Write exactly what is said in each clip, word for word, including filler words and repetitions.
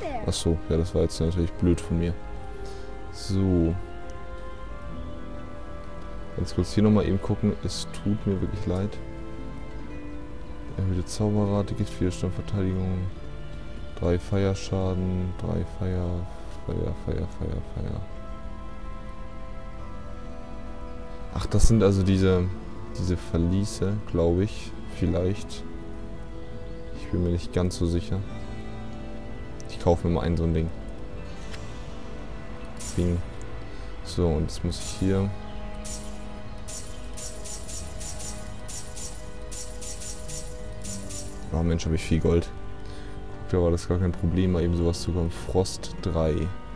Achso, ja, das war jetzt natürlich blöd von mir. So. Ganz kurz hier nochmal eben gucken. Es tut mir wirklich leid. Erhöhte Zauberrate, Giftwiderstand, Verteidigung. Drei Feierschaden. Drei Feier. Feier, Feier, Feier, Feier. Ach, das sind also diese, diese Verliese, glaube ich. Vielleicht. Ich bin mir nicht ganz so sicher. Ich kaufe mir mal ein so ein Ding. Bing. So, und jetzt muss ich hier... Oh Mensch, habe ich viel Gold. Da war das gar kein Problem, mal eben sowas zu bekommen. Frost drei.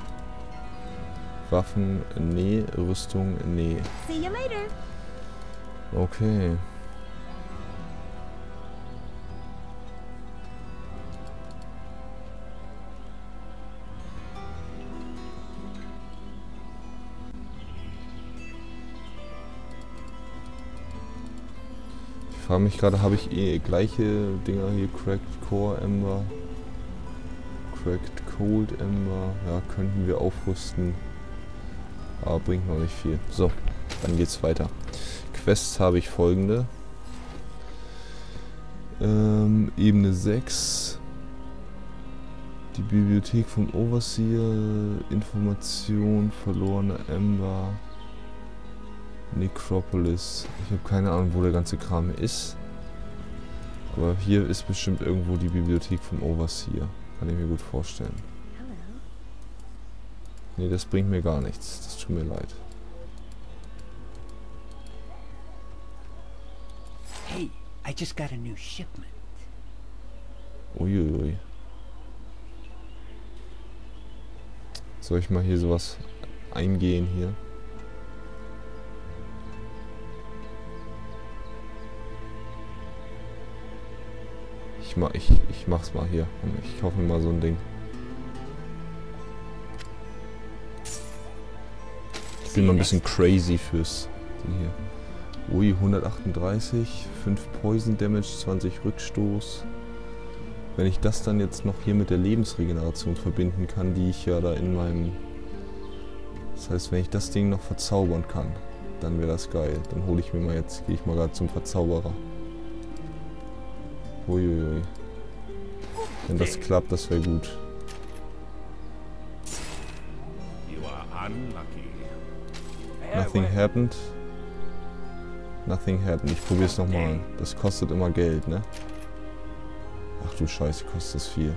Waffen, nee. Rüstung, nee. See you later. Okay. Ich frage mich gerade, habe ich eh gleiche Dinger hier? Cracked Core Ember. Cracked Cold Ember. Ja, könnten wir aufrüsten. Aber bringt noch nicht viel. So, dann geht's weiter. Quests habe ich folgende. Ähm, Ebene sechs. Die Bibliothek vom Overseer. Information, verlorene Ember. Necropolis. Ich habe keine Ahnung, wo der ganze Kram ist. Aber hier ist bestimmt irgendwo die Bibliothek vom Overseer. Kann ich mir gut vorstellen. Nee, das bringt mir gar nichts. Das tut mir leid. Hey, I just got a new shipment. Uiuiui. Soll ich mal hier sowas eingehen hier? Ich, mach, ich, ich mach's mal hier. Ich kaufe mir mal so ein Ding. Ich bin mal ein bisschen crazy fürs Ding hier. Ui, hundertachtunddreißig, fünf Poison Damage, zwanzig Rückstoß. Wenn ich das dann jetzt noch hier mit der Lebensregeneration verbinden kann, die ich ja da in meinem... Das heißt, wenn ich das Ding noch verzaubern kann, dann wäre das geil. Dann hole ich mir mal jetzt, gehe ich mal gerade zum Verzauberer. Uiuiui. Wenn das klappt, das wäre gut. Nothing happened. Nothing happened. Ich probiere es nochmal. Das kostet immer Geld, ne? Ach du Scheiße, kostet das viel.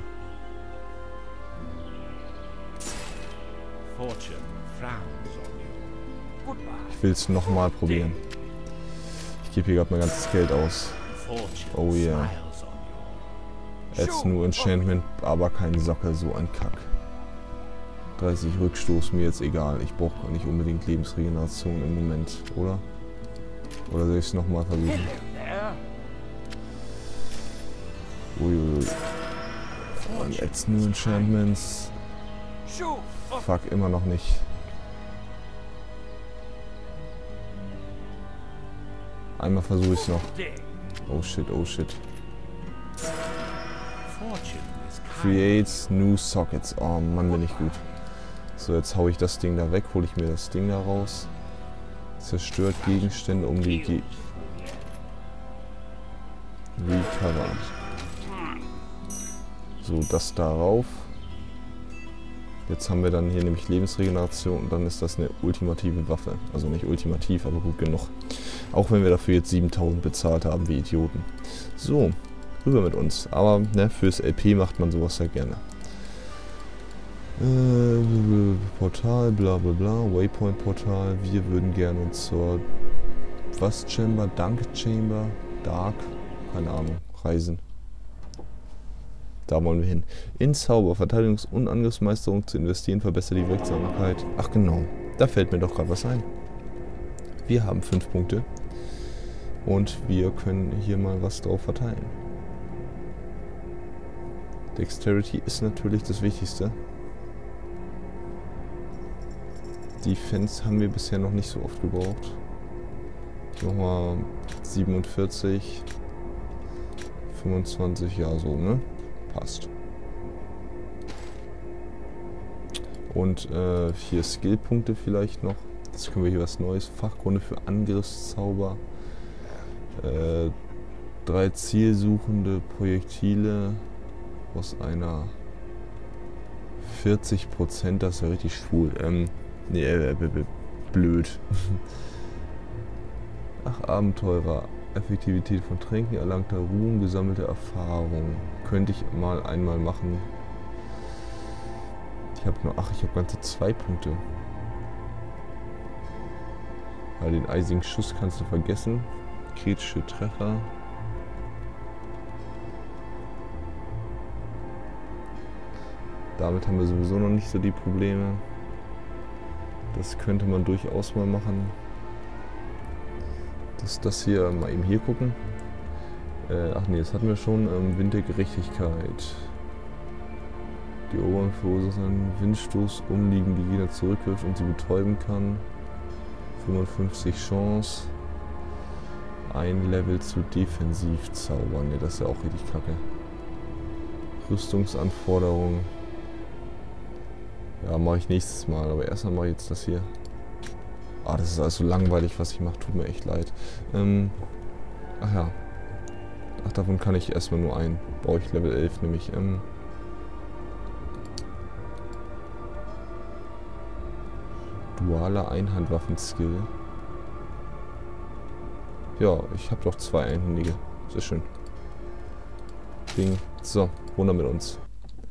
Ich will es nochmal probieren. Ich gebe hier gerade mein ganzes Geld aus. Oh yeah. Jetzt nur Enchantment, aber kein Sockel, so ein Kack. dreißig Rückstoß, mir jetzt egal. Ich brauche gar nicht unbedingt Lebensregeneration im Moment, oder? Oder soll ich es nochmal versuchen? Uiuiui. Und jetzt nur Enchantments. Fuck, immer noch nicht. Einmal versuche ich es noch. Oh shit, oh shit. Creates new sockets. Oh Mann, bin ich gut. So, jetzt hau ich das Ding da weg, hole ich mir das Ding da raus. Zerstört Gegenstände um die Ge Recover. So, das darauf. Jetzt haben wir dann hier nämlich Lebensregeneration und dann ist das eine ultimative Waffe. Also nicht ultimativ, aber gut genug. Auch wenn wir dafür jetzt siebentausend bezahlt haben, wie Idioten. So, rüber mit uns. Aber ne, fürs L P macht man sowas ja gerne. Äh, Portal, bla bla bla, Waypoint Portal. Wir würden gerne zur was Chamber, Dunk Chamber, Dark, keine Ahnung, reisen. Da wollen wir hin. In Zauber, Verteidigungs- und Angriffsmeisterung zu investieren, verbessert die Wirksamkeit. Ach genau, da fällt mir doch gerade was ein. Wir haben fünf Punkte. Und wir können hier mal was drauf verteilen. Dexterity ist natürlich das Wichtigste. Defense haben wir bisher noch nicht so oft gebraucht. Ich mach mal siebenundvierzig, fünfundzwanzig, ja so, ne? Passt. Und äh, vier Skillpunkte vielleicht noch. Jetzt können wir hier was Neues. Fachkunde für Angriffszauber. Äh, drei zielsuchende Projektile aus einer vierzig Prozent, das ist ja richtig schwul. Ähm, nee, äh, äh, blöd. Ach, Abenteurer. Effektivität von Tränken, erlangter Ruhm, gesammelte Erfahrung. Könnte ich mal einmal machen. Ich habe nur, ach, ich habe ganze zwei Punkte. Ja, den eisigen Schuss kannst du vergessen. Kritische Treffer. Damit haben wir sowieso noch nicht so die Probleme. Das könnte man durchaus mal machen. Das, das hier, mal eben hier gucken. Äh, ach nee, das hatten wir schon. Ähm, Wintergerechtigkeit. Die Ohren verursachen einen Windstoß, umliegende Gegner zurückwirft und sie betäuben kann. fünfundfünfzig Chance. Ein Level zu defensiv zaubern. Ne, das ist ja auch richtig kacke. Rüstungsanforderungen. Ja, mache ich nächstes Mal. Aber erstmal mache ich jetzt das hier. Ah, das ist also langweilig, was ich mache. Tut mir echt leid. Ähm, ach ja. Ach, davon kann ich erstmal nur ein. Brauche ich Level elf nämlich. Ähm, dualer Einhandwaffen-Skill. Ja, ich habe doch zwei Einhändige. Sehr schön. Ding. So, runter mit uns.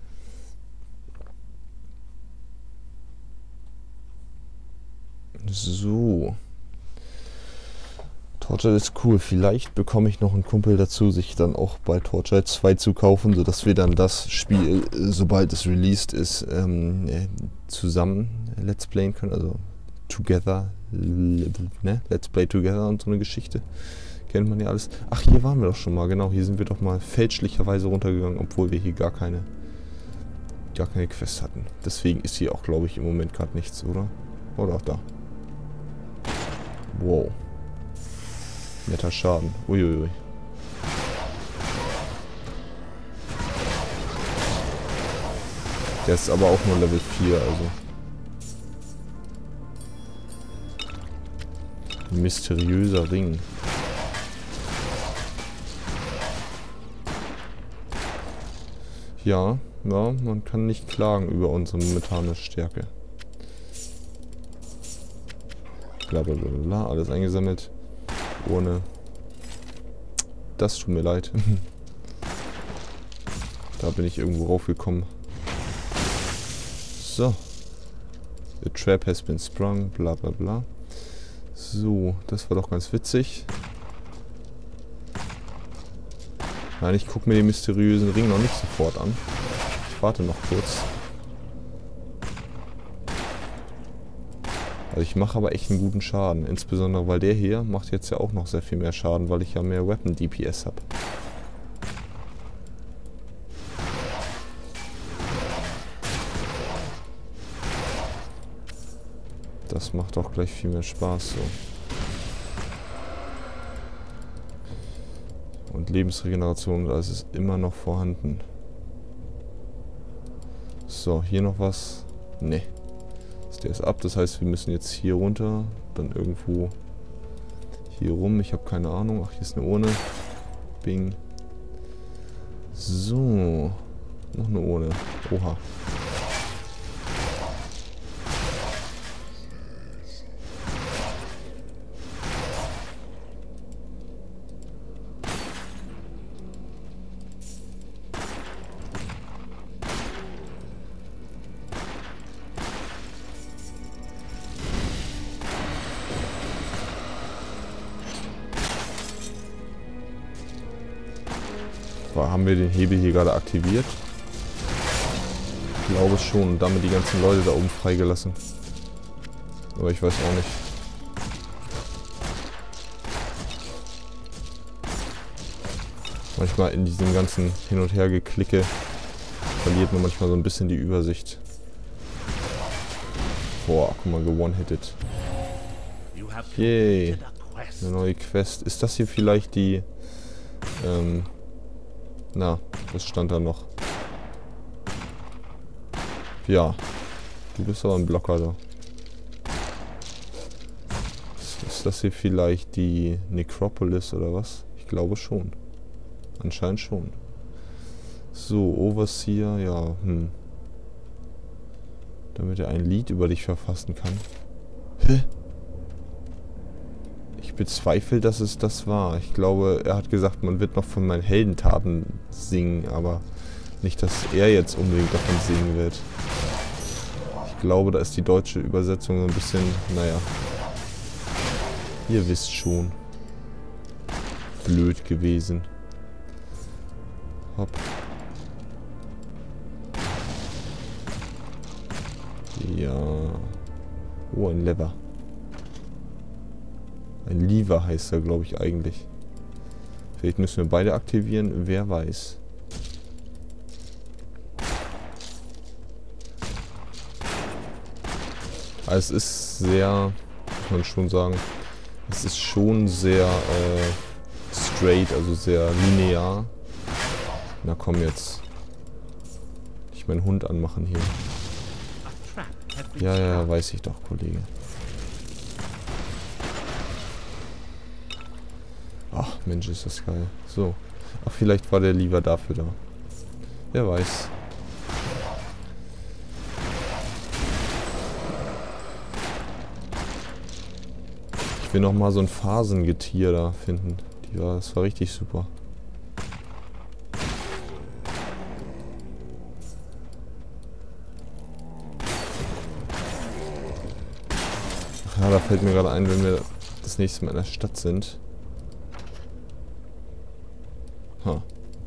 So. Torchlight ist cool. Vielleicht bekomme ich noch einen Kumpel dazu, sich dann auch bei Torchlight zwei zu kaufen, sodass wir dann das Spiel, sobald es released ist, ähm, zusammen Let's Playen können. Also together, ne? Let's Play together und so eine Geschichte. Kennt man ja alles. Ach, hier waren wir doch schon mal. Genau, hier sind wir doch mal fälschlicherweise runtergegangen, obwohl wir hier gar keine, gar keine Quest hatten. Deswegen ist hier auch, glaube ich, im Moment gerade nichts, oder? Oder auch da. Wow. Netter Schaden. Uiuiui. Der ist aber auch nur Level vier, also. Ein mysteriöser Ring. Ja, ja, man kann nicht klagen über unsere momentane Stärke. Blablabla, alles eingesammelt. Ohne. Das tut mir leid. Da bin ich irgendwo raufgekommen. So. The trap has been sprung, bla bla bla. So, das war doch ganz witzig. Nein, ich gucke mir den mysteriösen Ring noch nicht sofort an. Ich warte noch kurz. Also ich mache aber echt einen guten Schaden. Insbesondere, weil der hier macht jetzt ja auch noch sehr viel mehr Schaden, weil ich ja mehr Weapon D P S habe. Das macht auch gleich viel mehr Spaß so. Und Lebensregeneration, das ist immer noch vorhanden. So, hier noch was. Ne. Der ist ab, das heißt, wir müssen jetzt hier runter, dann irgendwo hier rum. Ich habe keine Ahnung. Ach, hier ist eine Urne. Bing. So. Noch eine Urne. Oha. Haben wir den Hebel hier gerade aktiviert? Ich glaube schon. Und damit die ganzen Leute da oben freigelassen. Aber ich weiß auch nicht. Manchmal in diesem ganzen Hin- und Her-Geklicke verliert man manchmal so ein bisschen die Übersicht. Boah, guck mal, ge-one-hitted. Yay. Eine neue Quest. Ist das hier vielleicht die... Ähm... Na, das stand da noch. Ja, Du bist aber ein Blocker da. Ist, ist das hier vielleicht die Necropolis oder was? Ich glaube schon. Anscheinend schon. So, Overseer, ja, hm. Damit er ein Lied über dich verfassen kann. Hä? Ich bezweifle, dass es das war. Ich glaube, er hat gesagt, man wird noch von meinen Heldentaten singen, aber nicht, dass er jetzt unbedingt davon singen wird. Ich glaube, da ist die deutsche Übersetzung so ein bisschen, naja. Ihr wisst schon. Blöd gewesen. Hopp. Ja. Oh, ein Lever. Ein Lever heißt er, glaube ich, eigentlich. Vielleicht müssen wir beide aktivieren, wer weiß. Also es ist sehr, muss man schon sagen, es ist schon sehr äh, straight, also sehr linear. Na komm jetzt. Nicht meinen Hund anmachen hier. Ja, ja, weiß ich doch, Kollege. Ach, Mensch, ist das geil. So. Ach, vielleicht war der lieber dafür da. Wer weiß. Ich will noch mal so ein Phasengetier da finden. Die war, das war richtig super. Ach ja, da fällt mir gerade ein, wenn wir das nächste Mal in der Stadt sind. Ha.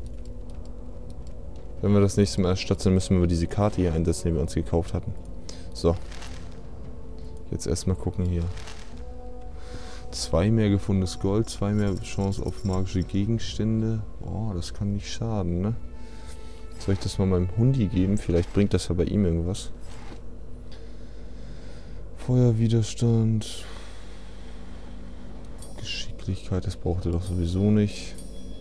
Wenn wir das nächste Mal in der Stadt sind, müssen wir diese Karte hier einsetzen, die wir uns gekauft hatten. So. Jetzt erstmal gucken hier. Zwei mehr gefundenes Gold, zwei mehr Chance auf magische Gegenstände. Oh, das kann nicht schaden, ne? Soll ich das mal meinem Hundi geben? Vielleicht bringt das ja bei ihm irgendwas. Feuerwiderstand. Geschicklichkeit, das braucht er doch sowieso nicht.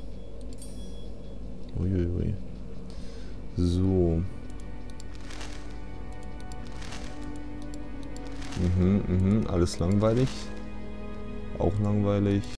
Uiuiui. So. Mhm, mhm, alles langweilig. Auch langweilig.